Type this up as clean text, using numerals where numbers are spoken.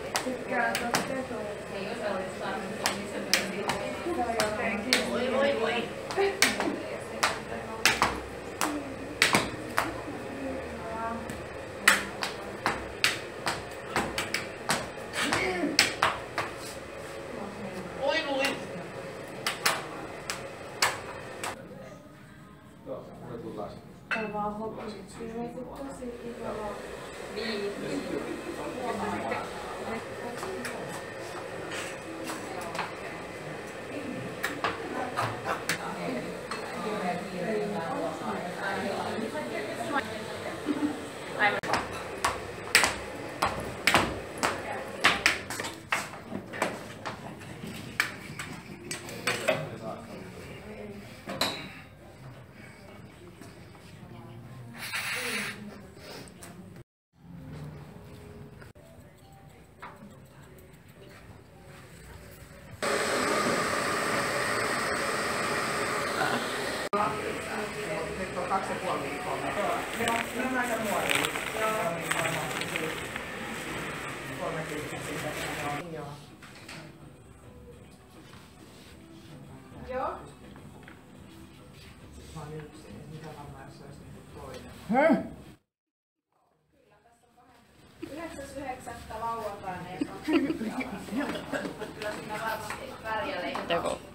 Tykkään tosta tetua. Ei osallistaan, mutta missä myös Jotenkin. Voi. Kovaa hoppaa. Kyllä tosi kivaa. Nyt on 2,5 viikkoa. Ne on aika nuoria. Joo. Niin varmasti siis 30 sisällä. Joo. Joo. Mä oon yksin. Mitä varmaan jos olisi toinen? Kyllä, tässä on 9.9. lauantaina. Kyllä siinä varmasti pärjälee.